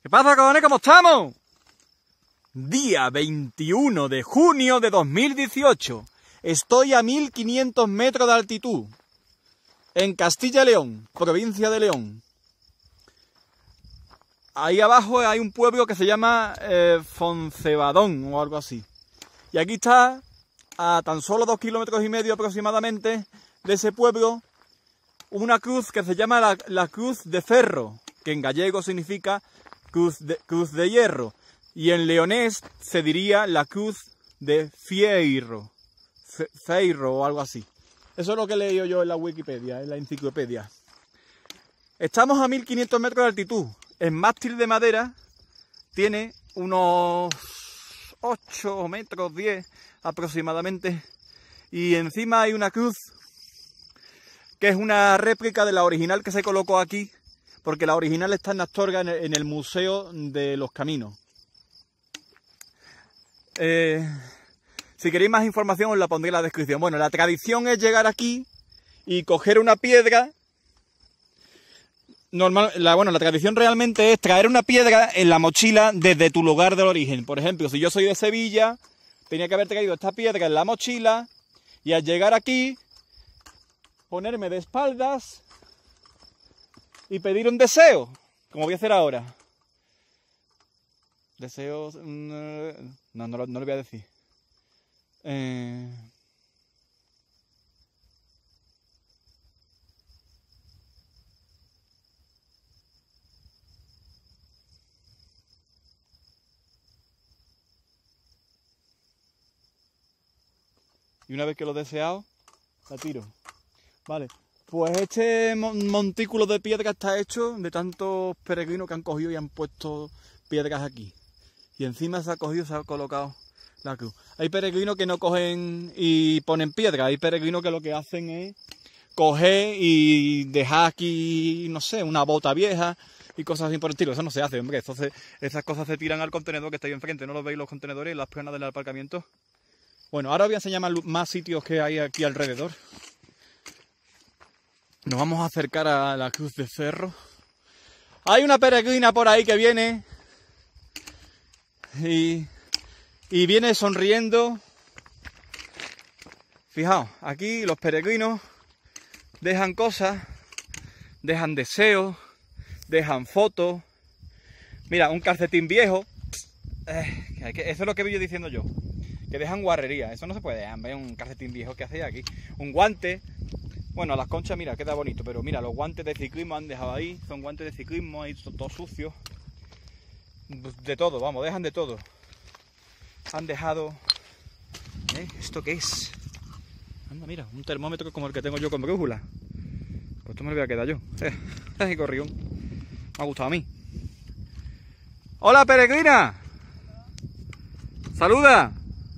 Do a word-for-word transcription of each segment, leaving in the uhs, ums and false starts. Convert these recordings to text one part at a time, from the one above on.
¿Qué pasa, cojones? ¿Cómo estamos? Día veintiuno de junio de dos mil dieciocho. Estoy a mil quinientos metros de altitud. En Castilla y León, provincia de León. Ahí abajo hay un pueblo que se llama eh, Foncebadón o algo así. Y aquí está, a tan solo dos kilómetros y medio aproximadamente de ese pueblo, una cruz que se llama la, la Cruz de Ferro, que en gallego significa cruz de, cruz de hierro. Y en leonés se diría la Cruz de Fierro, Fe, Feirro o algo así. Eso es lo que he leído yo en la Wikipedia, en la enciclopedia. Estamos a mil quinientos metros de altitud. El mástil de madera tiene unos ocho metros, diez aproximadamente. Y encima hay una cruz que es una réplica de la original que se colocó aquí, porque la original está en Astorga, en el Museo de los Caminos. Eh, si queréis más información os la pondré en la descripción. Bueno, la tradición es llegar aquí y coger una piedra. Normal, la, bueno, la tradición realmente es traer una piedra en la mochila desde tu lugar de origen. Por ejemplo, si yo soy de Sevilla, tenía que haber traído esta piedra en la mochila y al llegar aquí, ponerme de espaldas y pedir un deseo, como voy a hacer ahora. Deseos... No, no, no, no lo voy a decir. Eh... Y una vez que lo he deseado, la tiro. Vale. Pues este montículo de piedra está hecho de tantos peregrinos que han cogido y han puesto piedras aquí. Y encima se ha cogido, se ha colocado la cruz. Hay peregrinos que no cogen y ponen piedra. Hay peregrinos que lo que hacen es coger y dejar aquí, no sé, una bota vieja y cosas así por el estilo. Eso no se hace, hombre. Entonces, esas cosas se tiran al contenedor que está ahí enfrente. ¿No los veis los contenedores y las piernas del aparcamiento? Bueno, ahora voy a enseñar más sitios que hay aquí alrededor. Nos vamos a acercar a la Cruz de Ferro. Hay una peregrina por ahí que viene y, y viene sonriendo. Fijaos, aquí los peregrinos dejan cosas, dejan deseos, dejan fotos. Mira, un calcetín viejo. Eh, eso es lo que voy yo diciendo yo. Que dejan guarrería. Eso no se puede dejar, ¿ves? Un calcetín viejo que hacéis aquí. Un guante. Bueno, las conchas, mira, queda bonito, pero mira, los guantes de ciclismo han dejado ahí, son guantes de ciclismo, ahí todo sucio. De todo, vamos, dejan de todo. Han dejado... ¿Eh? ¿Esto qué es? Anda, mira, un termómetro como el que tengo yo con brújula. Pues esto me lo voy a quedar yo. Eh, eh, corrión. Me ha gustado a mí. ¡Hola, peregrina! ¡Saluda!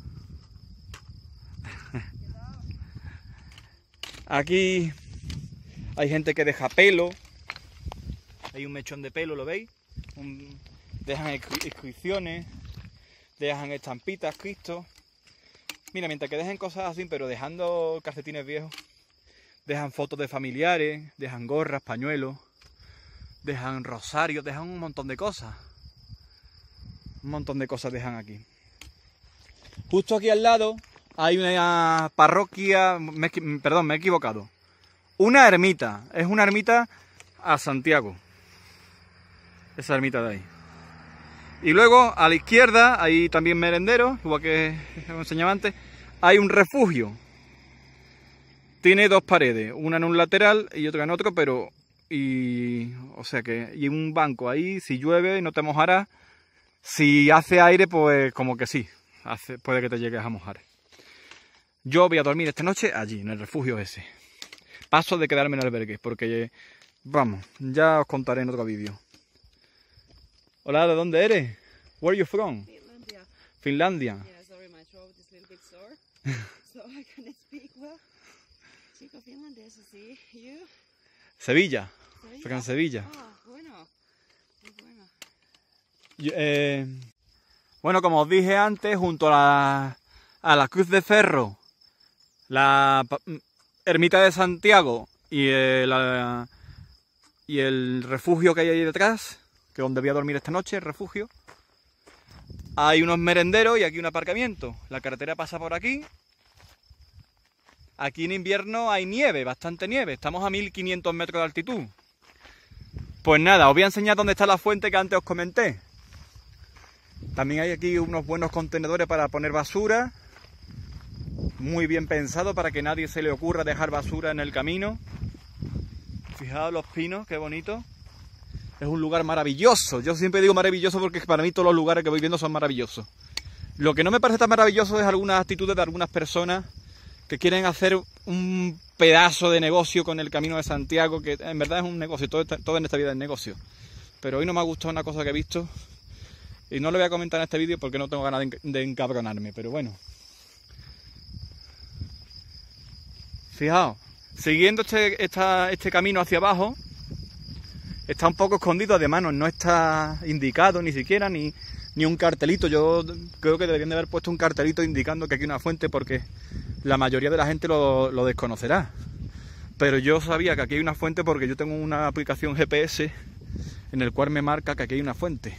Aquí hay gente que deja pelo. Hay un mechón de pelo, ¿lo veis? Un, dejan inscripciones, dejan estampitas, Cristo. Mira, mientras que dejen cosas así, pero dejando calcetines viejos, dejan fotos de familiares, dejan gorras, pañuelos, dejan rosarios, dejan un montón de cosas. Un montón de cosas dejan aquí. Justo aquí al lado hay una parroquia, me, perdón, me he equivocado. Una ermita, es una ermita a Santiago. Esa ermita de ahí. Y luego a la izquierda hay también merenderos, igual que os enseñaba antes. Hay un refugio. Tiene dos paredes, una en un lateral y otra en otro, pero... Y, o sea que... Y un banco ahí, si llueve no te mojarás. Si hace aire, pues como que sí, hace, puede que te llegues a mojar. Yo voy a dormir esta noche allí, en el refugio ese. Paso de quedarme en albergue, porque, vamos, ya os contaré en otro vídeo. Hola, ¿de dónde eres? Where are you from? Finlandia. Finlandia. Yeah, sorry, my throat is a little bit sore, so I cannot speak well. Chico finlandés, ¿sí? You? Sevilla. Sevilla. Estoy en Sevilla. Ah, bueno. Muy bueno. Yo, eh, bueno, como os dije antes, junto a la, a la Cruz de Ferro, la ermita de Santiago y el, y el refugio que hay ahí detrás, que es donde voy a dormir esta noche, el refugio. Hay unos merenderos y aquí un aparcamiento. La carretera pasa por aquí. Aquí en invierno hay nieve, bastante nieve. Estamos a mil quinientos metros de altitud. Pues nada, os voy a enseñar dónde está la fuente que antes os comenté. También hay aquí unos buenos contenedores para poner basura. Muy bien pensado para que nadie se le ocurra dejar basura en el camino. Fijaos los pinos, qué bonito. Es un lugar maravilloso. Yo siempre digo maravilloso porque para mí todos los lugares que voy viendo son maravillosos. Lo que no me parece tan maravilloso es algunas actitudes de algunas personas que quieren hacer un pedazo de negocio con el Camino de Santiago, que en verdad es un negocio, todo, todo en esta vida es negocio. Pero hoy no me ha gustado una cosa que he visto y no lo voy a comentar en este vídeo porque no tengo ganas de, de encabronarme, pero bueno. Fijaos, siguiendo este, esta, este camino hacia abajo, está un poco escondido, además no está indicado ni siquiera, ni, ni un cartelito. Yo creo que deberían de haber puesto un cartelito indicando que aquí hay una fuente porque la mayoría de la gente lo, lo desconocerá. Pero yo sabía que aquí hay una fuente porque yo tengo una aplicación G P S en el cual me marca que aquí hay una fuente.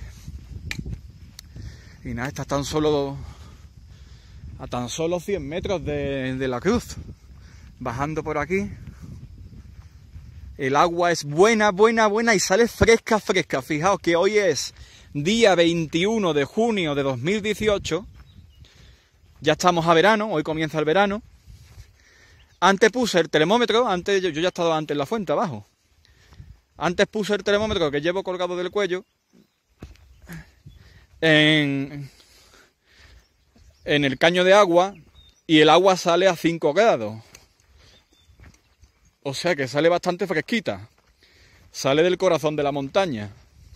Y nada, está tan solo a tan solo cien metros de, de la cruz. Bajando por aquí. El agua es buena, buena, buena y sale fresca, fresca. Fijaos que hoy es día veintiuno de junio de dos mil dieciocho. Ya estamos a verano, hoy comienza el verano. Antes puse el termómetro, antes yo, yo ya he estado antes en la fuente abajo. Antes puse el termómetro que llevo colgado del cuello en, en el caño de agua y el agua sale a cinco grados. O sea que sale bastante fresquita. Sale del corazón de la montaña.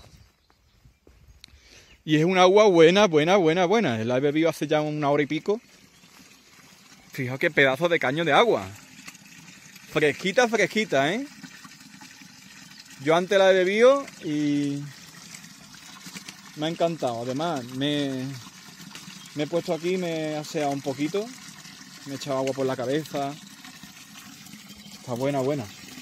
Y es un agua buena, buena, buena, buena. La he bebido hace ya una hora y pico. Fijaos qué pedazo de caño de agua. Fresquita, fresquita, ¿eh? Yo antes la he bebido y me ha encantado. Además, me, me he puesto aquí, me he aseado un poquito. Me he echado agua por la cabeza. Está buena, buena.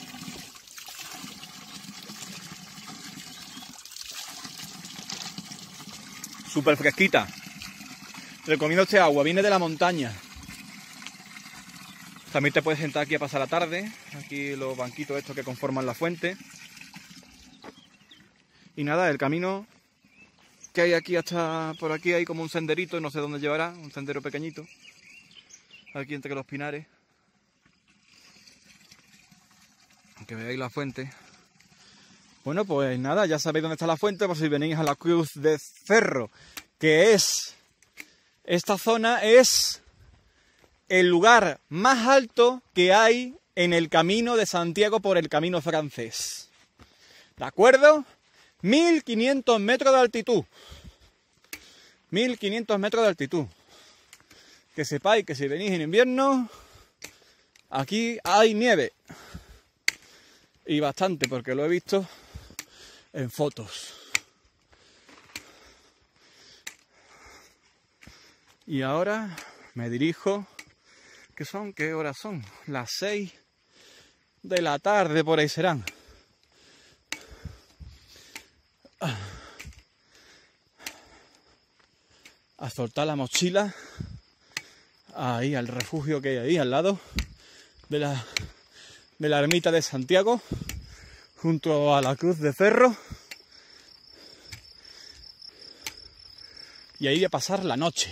Súper fresquita. Recomiendo este agua, viene de la montaña. También te puedes sentar aquí a pasar la tarde. Aquí los banquitos estos que conforman la fuente. Y nada, el camino que hay aquí hasta por aquí hay como un senderito, no sé dónde llevará, un sendero pequeñito. Aquí entre los pinares. Que veáis la fuente. Bueno, pues nada, ya sabéis dónde está la fuente, por si venís a la Cruz de Ferro, que es... Esta zona es el lugar más alto que hay en el Camino de Santiago por el Camino francés. ¿De acuerdo? mil quinientos metros de altitud. mil quinientos metros de altitud. Que sepáis que si venís en invierno, aquí hay nieve. Y bastante, porque lo he visto en fotos. Y ahora me dirijo, ¿qué son? ¿Qué horas son? Las seis de la tarde, por ahí serán. A soltar la mochila, ahí al refugio que hay ahí al lado de la, de la ermita de Santiago, junto a la Cruz de Ferro. Y ahí a pasar la noche.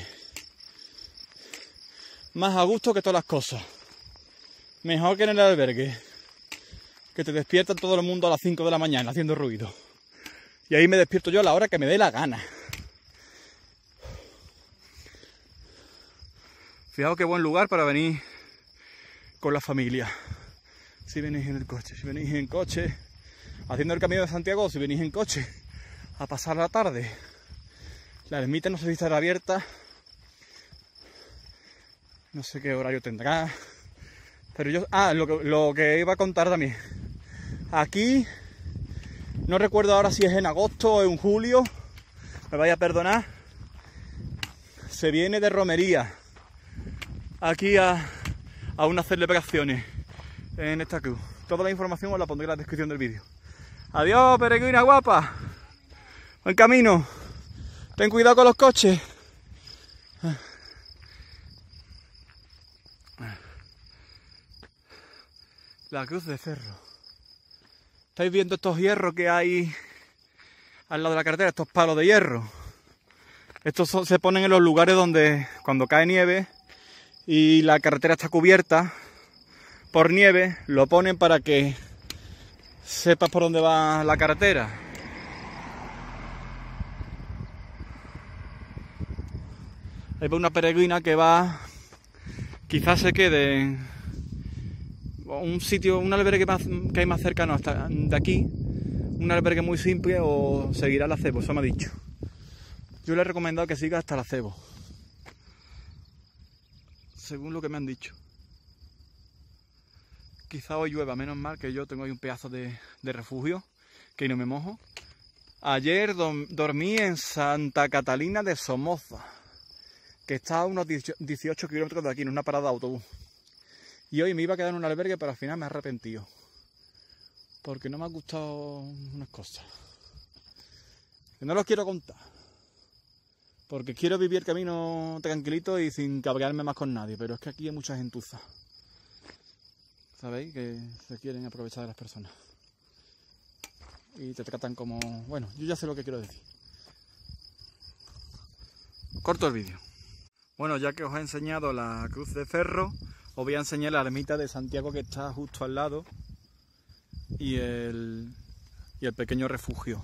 Más a gusto que todas las cosas. Mejor que en el albergue, que te despierta todo el mundo a las cinco de la mañana haciendo ruido. Y ahí me despierto yo a la hora que me dé la gana. Fijaos qué buen lugar para venir con la familia. Si venís en el coche, si venís en coche, haciendo el Camino de Santiago, si venís en coche, a pasar la tarde. La ermita no sé si estará abierta. No sé qué horario tendrá. Pero yo... Ah, lo que, lo que iba a contar también. Aquí... No recuerdo ahora si es en agosto o en julio. Me vaya a perdonar. Se viene de romería. Aquí a, a unas celebraciones. En esta cruz. Toda la información os la pondré en la descripción del vídeo. Adiós, peregrina guapa. Buen camino. Ten cuidado con los coches. La Cruz de Ferro. ¿Estáis viendo estos hierros que hay al lado de la carretera? Estos palos de hierro. Estos son, se ponen en los lugares donde cuando cae nieve y la carretera está cubierta por nieve, lo ponen para que sepas por dónde va la carretera. Hay una peregrina que va, quizás se quede en un sitio, un albergue más, que hay más cercano hasta de aquí, un albergue muy simple, o seguirá la Cebo, eso me ha dicho. Yo le he recomendado que siga hasta la Cebo, según lo que me han dicho. Quizá hoy llueva, menos mal que yo tengo ahí un pedazo de, de refugio, que no me mojo. Ayer do, dormí en Santa Catalina de Somoza, que está a unos dieciocho kilómetros de aquí, en una parada de autobús. Y hoy me iba a quedar en un albergue, pero al final me he arrepentido, porque no me han gustado unas cosas que no los quiero contar, porque quiero vivir el camino tranquilito y sin cabrearme más con nadie. Pero es que aquí hay mucha gentuza, ¿sabéis? Que se quieren aprovechar de las personas y te tratan como... Bueno, yo ya sé lo que quiero decir. Corto el vídeo. Bueno, ya que os he enseñado la Cruz de Ferro, os voy a enseñar la ermita de Santiago, que está justo al lado, y el, y el pequeño refugio.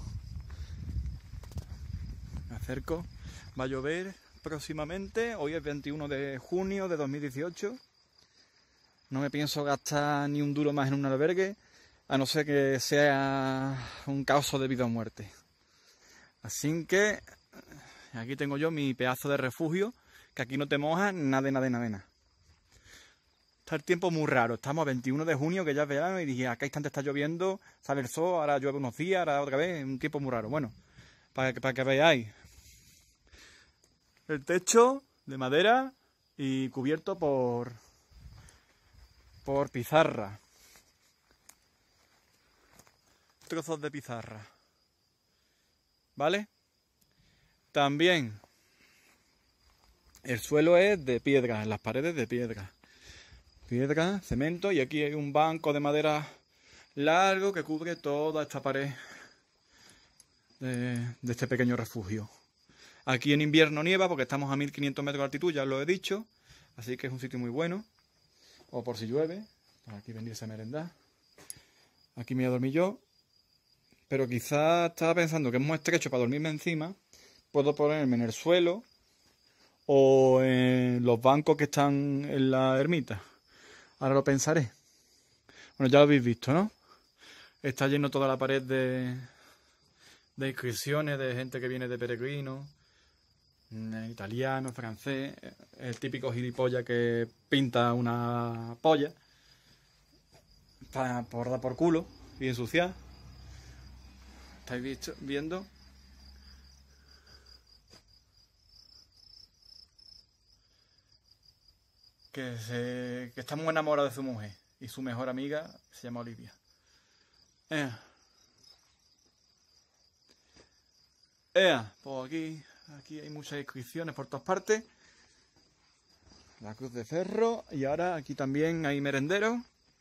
Me acerco. Va a llover próximamente. Hoy es veintiuno de junio de dos mil dieciocho. No me pienso gastar ni un duro más en un albergue, a no ser que sea un caso de vida o muerte. Así que aquí tengo yo mi pedazo de refugio, que aquí no te mojas nada, nada, nada, nada. Está el tiempo muy raro. Estamos a veintiuno de junio, que ya es verano, y dije, acá instante está lloviendo, sale el sol, ahora llueve unos días, ahora otra vez, un tiempo muy raro. Bueno, para que, para que veáis. El techo de madera y cubierto por, por pizarra. Trozos de pizarra. ¿Vale? También el suelo es de piedra, las paredes de piedra. Piedra, cemento, y aquí hay un banco de madera largo que cubre toda esta pared de, de este pequeño refugio. Aquí en invierno nieva porque estamos a mil quinientos metros de altitud, ya lo he dicho, así que es un sitio muy bueno. O por si llueve, pues aquí venirse a merendar. Aquí me voy a dormir yo, pero quizás estaba pensando que es muy estrecho para dormirme encima. Puedo ponerme en el suelo o en los bancos que están en la ermita. Ahora lo pensaré. Bueno, ya lo habéis visto, ¿no? Está lleno toda la pared de, de inscripciones de gente que viene de peregrino, italiano, francés, el típico gilipollas que pinta una polla para por dar por culo y ensuciar. ¿Estáis visto, viendo? Que, se, que está muy enamorado de su mujer y su mejor amiga se llama Olivia. Eh. Eh, pues aquí, aquí hay muchas inscripciones por todas partes. La Cruz de Ferro. Y ahora aquí también hay merenderos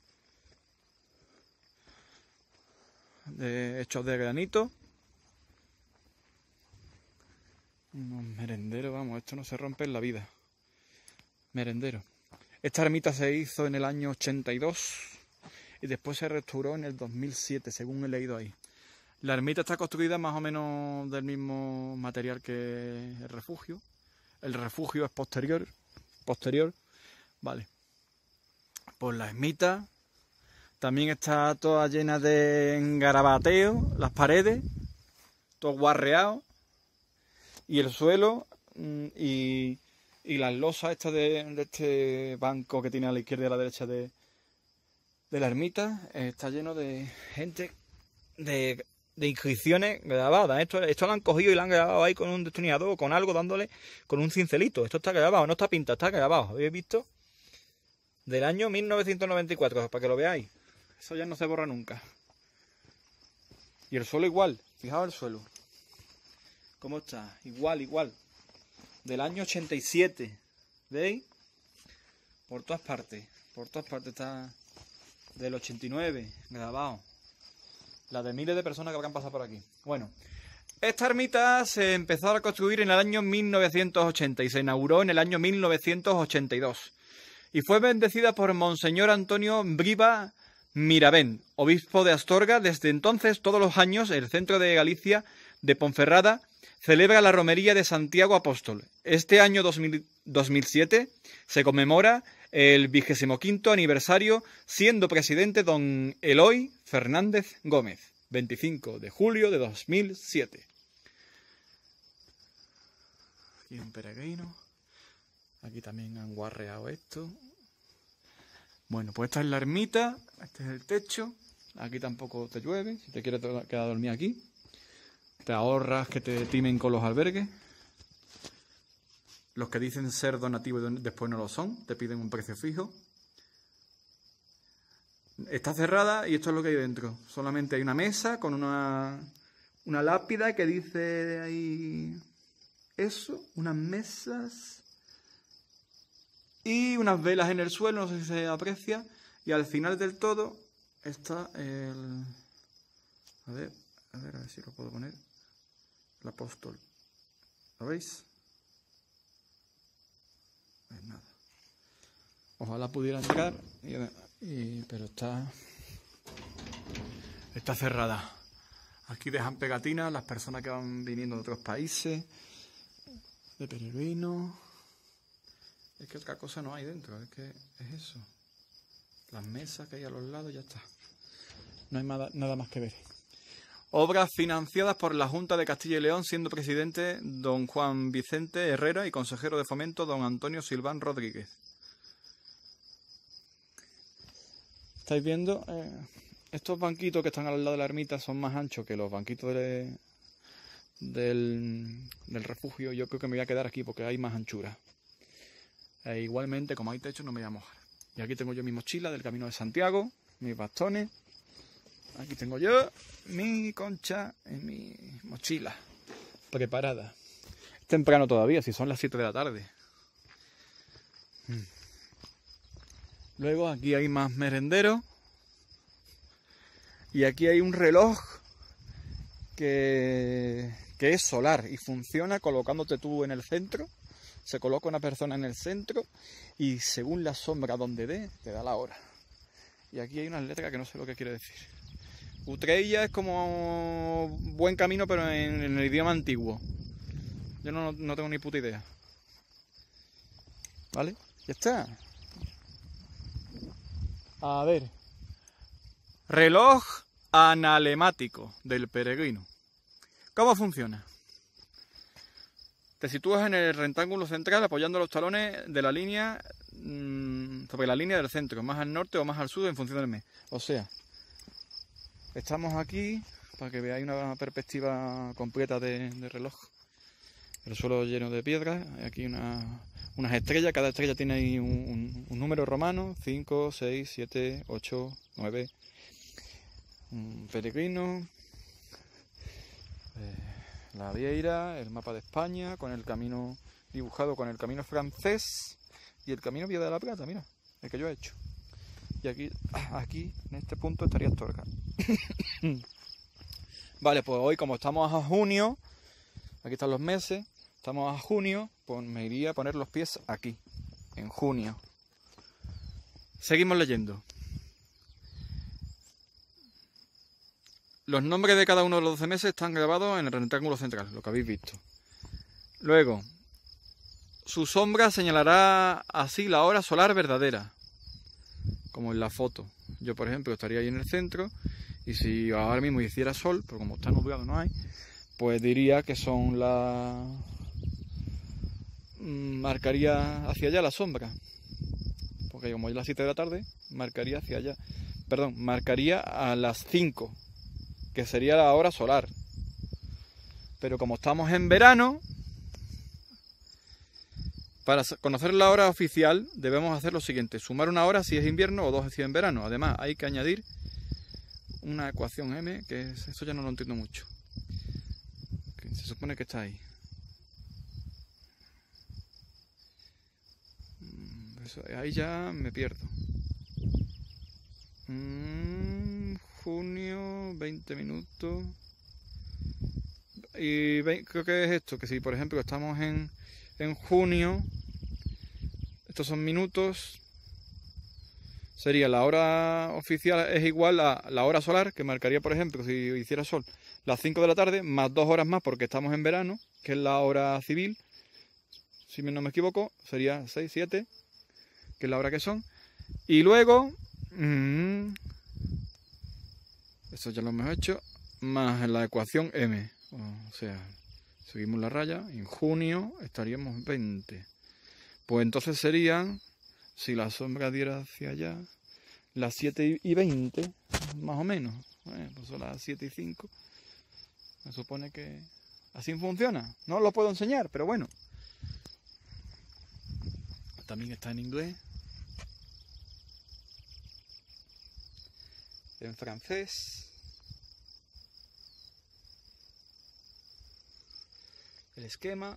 de, hechos de granito. Unos merenderos, vamos, esto no se rompe en la vida. Merendero. Esta ermita se hizo en el año ochenta y dos y después se restauró en el dos mil siete, según he leído ahí. La ermita está construida más o menos del mismo material que el refugio. El refugio es posterior. Posterior. Vale. Pues la ermita también está toda llena de engarabateo, las paredes, todo guarreado. Y el suelo y... Y las losas estas de, de este banco que tiene a la izquierda y a la derecha de, de la ermita, eh, está lleno de gente, de, de inscripciones grabadas. Esto, esto lo han cogido y lo han grabado ahí con un destornillador o con algo, dándole con un cincelito. Esto está grabado, no está pintado, está grabado. ¿Habéis visto? Del año mil novecientos noventa y cuatro, para que lo veáis. Eso ya no se borra nunca. Y el suelo igual, fijaos el suelo. ¿Cómo está? Igual, igual. Del año ochenta y siete. ¿Veis? Por todas partes. Por todas partes está del ochenta y nueve grabado. La de miles de personas que habrán pasado por aquí. Bueno, esta ermita se empezó a construir en el año mil novecientos ochenta y se inauguró en el año mil novecientos ochenta y dos. Y fue bendecida por Monseñor Antonio Briva Miravent, obispo de Astorga. Desde entonces, todos los años, el centro de Galicia de Ponferrada celebra la romería de Santiago Apóstol. Este año dos mil, dos mil siete se conmemora el vigésimo quinto aniversario, siendo presidente don Eloy Fernández Gómez, veinticinco de julio de dos mil siete. Aquí un peregrino. Aquí también han guarreado esto. Bueno, pues esta es la ermita, este es el techo. Aquí tampoco te llueve, si te quieres quedar a dormir aquí. Te ahorras que te timen con los albergues. Los que dicen ser donativos y después no lo son, te piden un precio fijo. Está cerrada y esto es lo que hay dentro. Solamente hay una mesa con una, una lápida que dice ahí eso, unas mesas y unas velas en el suelo, no sé si se aprecia. Y al final del todo está el... A ver, a ver, a ver si lo puedo poner. El apóstol. ¿Lo veis? Pues nada. Ojalá pudiera entrar, y, y, pero está, está cerrada. Aquí dejan pegatinas las personas que van viniendo de otros países, de peregrinos. Es que otra cosa no hay dentro, es que es eso. Las mesas que hay a los lados, ya está. No hay nada, nada más que ver. Obras financiadas por la Junta de Castilla y León, siendo presidente don Juan Vicente Herrera y consejero de fomento don Antonio Silván Rodríguez. ¿Estáis viendo? Eh, estos banquitos que están al lado de la ermita son más anchos que los banquitos de, del, del refugio. Yo creo que me voy a quedar aquí porque hay más anchura. E igualmente, como hay techo, no me voy a mojar. Y aquí tengo yo mi mochila del Camino de Santiago, mis bastones. Aquí tengo yo mi concha en mi mochila, preparada. Es temprano todavía, si son las siete de la tarde. Luego aquí hay más merenderos. Y aquí hay un reloj que, que es solar y funciona colocándote tú en el centro. Se coloca una persona en el centro y según la sombra donde dé, te da la hora. Y aquí hay unas letras que no sé lo que quiere decir. Utrella es como buen camino, pero en, en el idioma antiguo. Yo no, no tengo ni puta idea. ¿Vale? Ya está. A ver. Reloj analemático del peregrino. ¿Cómo funciona? Te sitúas en el rectángulo central apoyando los talones de la línea mmm, sobre la línea del centro, más al norte o más al sur en función del mes. O sea, estamos aquí para que veáis una perspectiva completa de, de reloj. El suelo lleno de piedras, aquí una, unas estrellas, cada estrella tiene ahí un, un, un número romano, cinco, seis, siete, ocho, nueve. Un peregrino, eh, la Vieira, el mapa de España, con el camino dibujado con el camino francés y el camino Vía de la Plata, mira, el que yo he hecho. Y aquí, aquí en este punto estaría Astorga. Vale, pues hoy como estamos a junio, aquí están los meses, estamos a junio, pues me iría a poner los pies aquí, en junio. Seguimos leyendo. Los nombres de cada uno de los doce meses están grabados en el rectángulo central, lo que habéis visto. Luego, su sombra señalará así la hora solar verdadera, como en la foto. Yo, por ejemplo, estaría ahí en el centro y si ahora mismo hiciera sol, pero como está nublado no hay, pues diría que son las... marcaría hacia allá la sombra. Porque como es las siete de la tarde, marcaría hacia allá. Perdón, marcaría a las cinco, que sería la hora solar. Pero como estamos en verano, para conocer la hora oficial debemos hacer lo siguiente: sumar una hora si es invierno o dos si es en verano. Además hay que añadir una ecuación M, que es, eso ya no lo entiendo mucho. supone que está ahí. Eso, ahí ya me pierdo. Mm, junio, veinte minutos. Y ve, creo que es esto, que si por ejemplo estamos en, en junio, estos son minutos, sería la hora oficial es igual a la hora solar, que marcaría por ejemplo, si hiciera sol, las cinco de la tarde, más dos horas más porque estamos en verano, que es la hora civil, si no me equivoco, sería seis, siete, que es la hora que son. Y luego, mmm, eso ya lo hemos hecho, más la ecuación M. O sea, seguimos la raya, en junio estaríamos veinte. Pues entonces serían, si la sombra diera hacia allá, las siete y veinte, más o menos. Bueno, pues son las siete y cinco. Me supone que así funciona. No os lo puedo enseñar, pero bueno. También está en inglés. En francés. El esquema.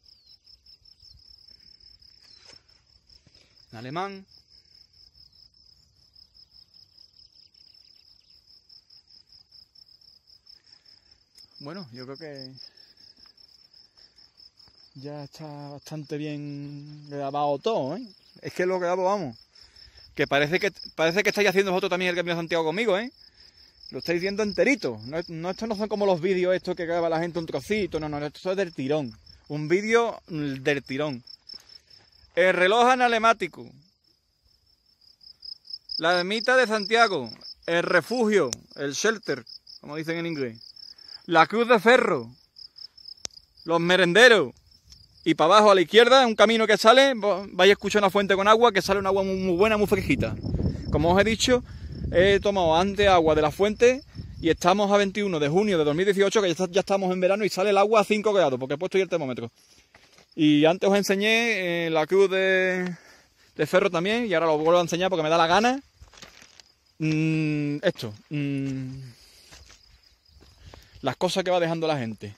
En alemán. Bueno, yo creo que ya está bastante bien grabado todo, ¿eh? Es que lo grabo, vamos, que parece que parece que estáis haciendo vosotros también el Camino de Santiago conmigo, ¿eh? Lo estáis viendo enterito. No, no, estos no son como los vídeos estos que graba la gente un trocito, no, no, esto es del tirón. Un vídeo del tirón. El reloj analemático. La ermita de Santiago. El refugio, el shelter, como dicen en inglés. La cruz de ferro. Los merenderos. Y para abajo a la izquierda, un camino que sale, vais a escuchar una fuente con agua, que sale un agua muy, muy buena, muy fresquita. Como os he dicho, he tomado antes agua de la fuente y estamos a veintiuno de junio de dos mil dieciocho, que ya, está, ya estamos en verano y sale el agua a cinco grados, porque he puesto ya el termómetro. Y antes os enseñé eh, la cruz de, de ferro también, y ahora lo vuelvo a enseñar porque me da la gana. Mm, esto. Mm, las cosas que va dejando la gente.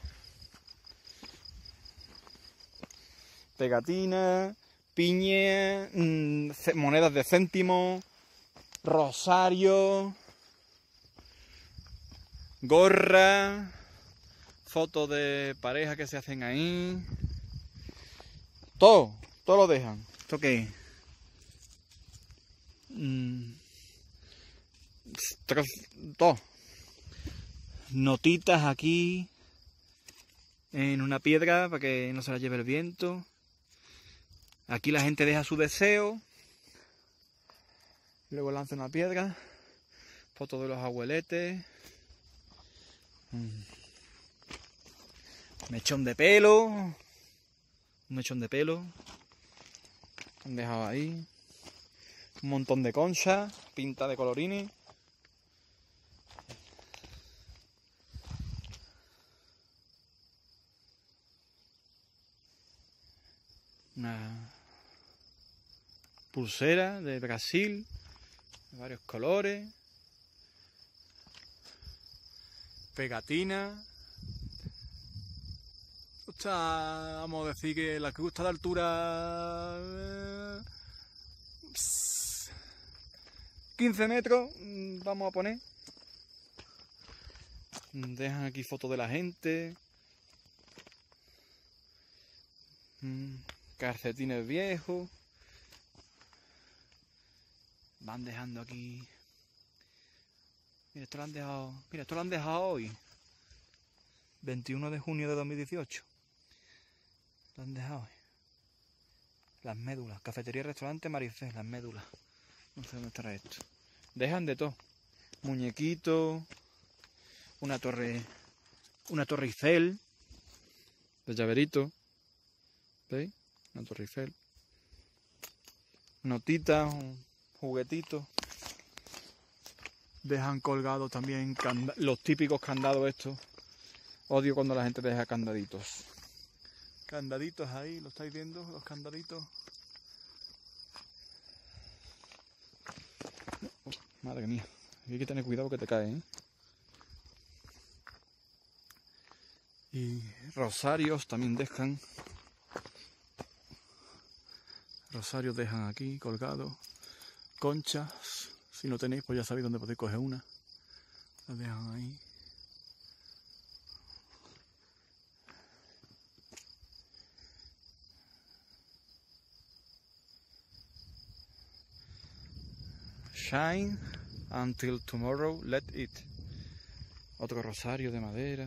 Pegatinas, piñas, mmm, monedas de céntimo, rosario, gorra, fotos de pareja que se hacen ahí. Todo, todo lo dejan. ¿Esto qué es? Mm, todo. Notitas aquí en una piedra para que no se la lleve el viento. Aquí la gente deja su deseo. Luego lanza una piedra. Fotos de los abueletes. Mechón de pelo. Un mechón de pelo. Han dejado ahí. Un montón de conchas. Pinta de colorines. Una pulsera de Brasil, de varios colores, pegatina. Está, vamos a decir que la cruz está de altura eh, quince metros, vamos a poner. Dejan aquí fotos de la gente. Calcetines viejos. Van dejando aquí. Mira, esto lo han dejado. Mira, esto lo han dejado hoy. veintiuno de junio de dos mil dieciocho. Lo han dejado hoy. Las médulas. Cafetería, restaurante, Marifé. Las médulas. No sé dónde estará esto. Dejan de todo. Muñequitos. Una torre. Una torre Eiffel. De llaverito. ¿Veis? Una torre Eiffel. Notitas, un juguetito. Dejan colgados también los típicos candados estos. Odio cuando la gente deja candaditos. Candaditos ahí, ¿lo estáis viendo? Los candaditos. Oh, madre mía, hay que tener cuidado que te cae, ¿eh? Y rosarios también dejan. Rosarios dejan aquí colgados. Conchas. Si no tenéis, pues ya sabéis dónde podéis coger una. Las dejan ahí. Shine until tomorrow, let it. Otro rosario de madera.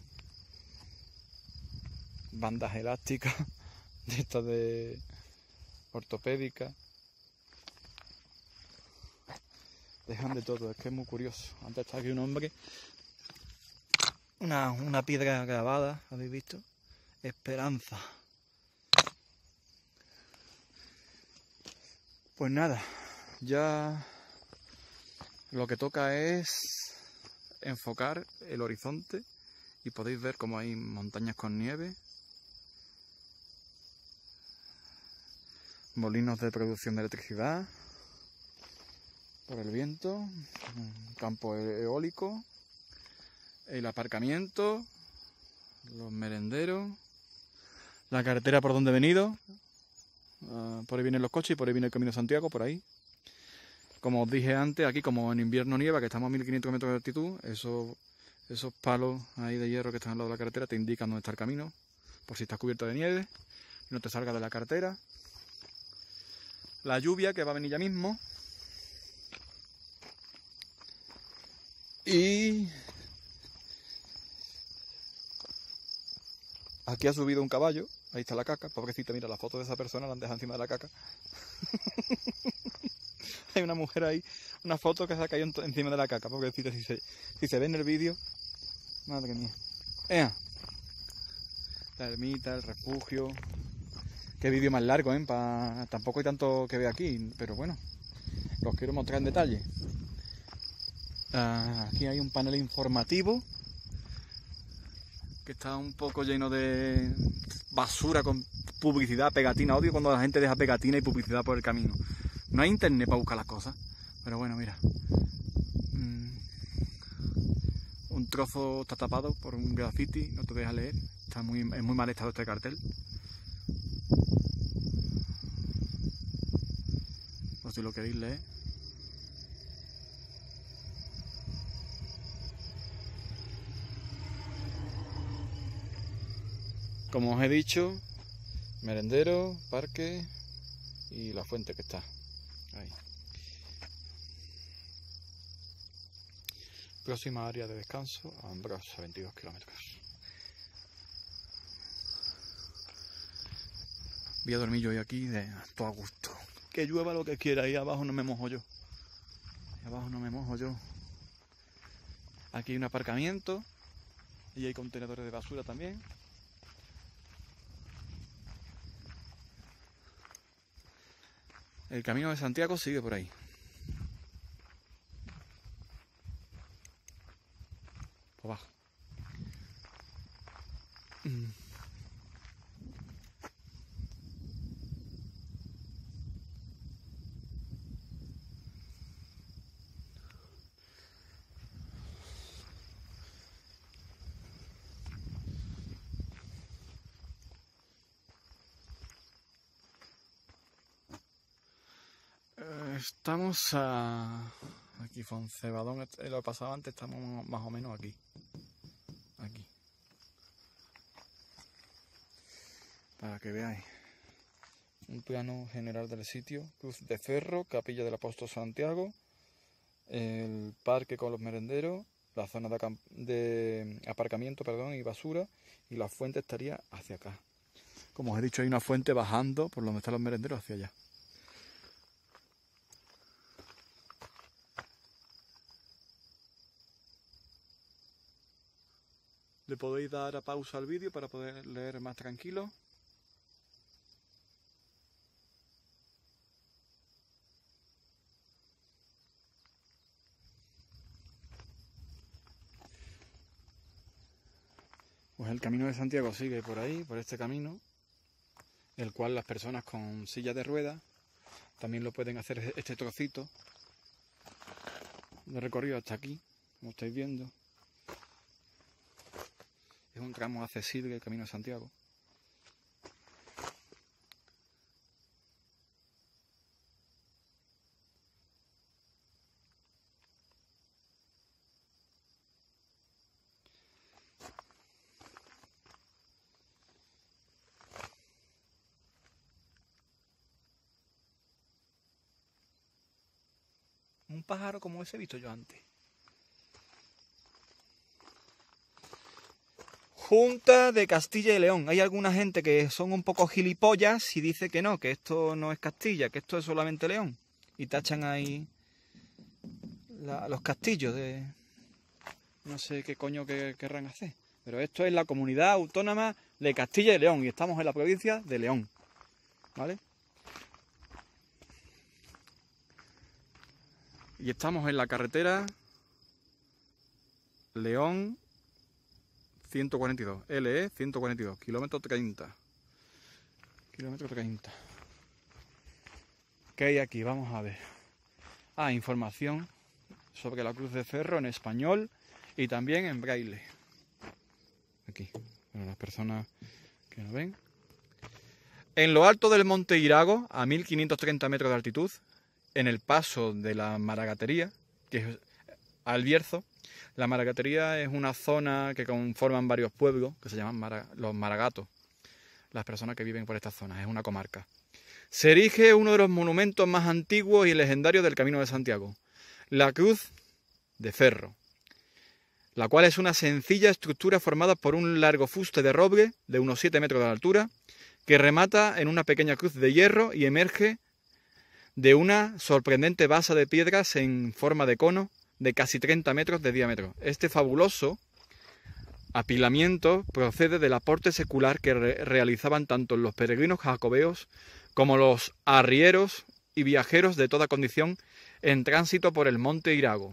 Bandas elásticas, de estas de ortopédicas. Dejan de todo, es que es muy curioso. Antes estaba aquí un hombre, una, una piedra grabada, ¿habéis visto? Esperanza. Pues nada, ya lo que toca es enfocar el horizonte y podéis ver cómo hay montañas con nieve, molinos de producción de electricidad por el viento, un campo eólico, el aparcamiento, los merenderos, la carretera por donde he venido, uh, por ahí vienen los coches y por ahí viene el Camino de Santiago, por ahí. Como os dije antes, aquí como en invierno nieva, que estamos a mil quinientos metros de altitud, esos, esos palos ahí de hierro que están al lado de la carretera te indican dónde está el camino, por si estás cubierto de nieve y no te salgas de la carretera. La lluvia que va a venir ya mismo. Y aquí ha subido un caballo, ahí está la caca, pobrecita, mira la foto de esa persona, la han dejado encima de la caca. Hay una mujer ahí, una foto que se ha caído encima de la caca, pobrecita, si se, si se ve en el vídeo, madre mía. ¡Ea! La ermita, el refugio. Qué vídeo más largo, ¿eh? Pa... Tampoco hay tanto que ver aquí, pero bueno, los quiero mostrar en detalle. Uh, aquí hay un panel informativo que está un poco lleno de basura con publicidad, pegatina. Odio cuando la gente deja pegatina y publicidad por el camino. No hay internet para buscar las cosas, pero bueno, mira. Mm. Un trozo está tapado por un graffiti, no te deja leer. Está muy, en muy mal estado este cartel. Por si lo queréis leer. Como os he dicho, merendero, parque y la fuente que está ahí. Próxima área de descanso, Ambrosa, veintidós kilómetros. Voy a dormir yo hoy aquí de todo a gusto. Que llueva lo que quiera, ahí abajo no me mojo yo. Ahí abajo no me mojo yo. Aquí hay un aparcamiento y hay contenedores de basura también. El Camino de Santiago sigue por ahí. Por abajo. Mm. Estamos a... Aquí Foncebadón, lo he pasado antes, estamos más o menos aquí. Aquí. Para que veáis. Un plano general del sitio. Cruz de Ferro, Capilla del Apóstol Santiago, el parque con los merenderos, la zona de, de aparcamiento, perdón, y basura, y la fuente estaría hacia acá. Como os he dicho, hay una fuente bajando por donde están los merenderos hacia allá. Le podéis dar a pausa al vídeo para poder leer más tranquilo. Pues el Camino de Santiago sigue por ahí, por este camino, el cual las personas con silla de ruedas también lo pueden hacer este trocito de recorrido hasta aquí, como estáis viendo. Es un tramo accesible del Camino de Santiago. Un pájaro como ese he visto yo antes. Junta de Castilla y León. Hay alguna gente que son un poco gilipollas y dice que no, que esto no es Castilla, que esto es solamente León. Y tachan ahí la, los castillos de... No sé qué coño que querrán hacer. Pero esto es la comunidad autónoma de Castilla y León y estamos en la provincia de León. ¿Vale? Y estamos en la carretera León ciento cuarenta y dos, L E ciento cuarenta y dos, kilómetro treinta. Kilómetro treinta. ¿Qué hay aquí? Vamos a ver. Ah, información sobre la Cruz de Ferro en español y también en braille. Aquí, para las personas que no ven. En lo alto del monte Irago, a mil quinientos treinta metros de altitud, en el paso de la Maragatería, que es al Bierzo. La Maragatería es una zona que conforman varios pueblos, que se llaman Mara, los Maragatos, las personas que viven por estas zonas, es una comarca. Se erige uno de los monumentos más antiguos y legendarios del Camino de Santiago, la Cruz de Ferro, la cual es una sencilla estructura formada por un largo fuste de roble de unos siete metros de altura, que remata en una pequeña cruz de hierro y emerge de una sorprendente base de piedras en forma de cono de casi treinta metros de diámetro. Este fabuloso apilamiento procede del aporte secular que re realizaban tanto los peregrinos jacobeos como los arrieros y viajeros de toda condición en tránsito por el monte Irago,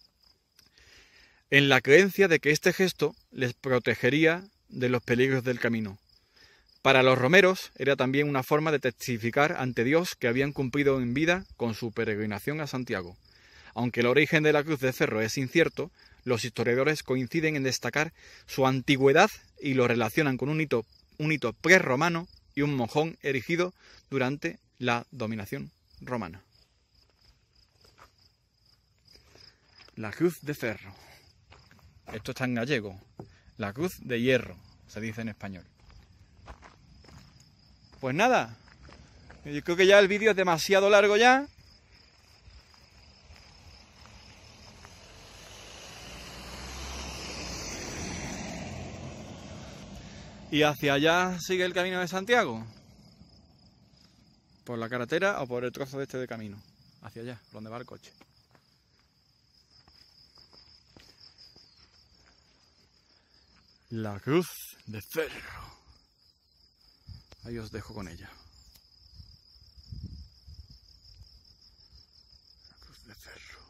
en la creencia de que este gesto les protegería de los peligros del camino. Para los romeros era también una forma de testificar ante Dios que habían cumplido en vida con su peregrinación a Santiago. Aunque el origen de la Cruz de Ferro es incierto, los historiadores coinciden en destacar su antigüedad y lo relacionan con un hito, un hito prerromano y un mojón erigido durante la dominación romana. La Cruz de Ferro. Esto está en gallego. La Cruz de Hierro, se dice en español. Pues nada, yo creo que ya el vídeo es demasiado largo ya. Y hacia allá sigue el Camino de Santiago. Por la carretera o por el trozo de este de camino. Hacia allá, donde va el coche. La Cruz de Ferro. Ahí os dejo con ella. La Cruz de Ferro.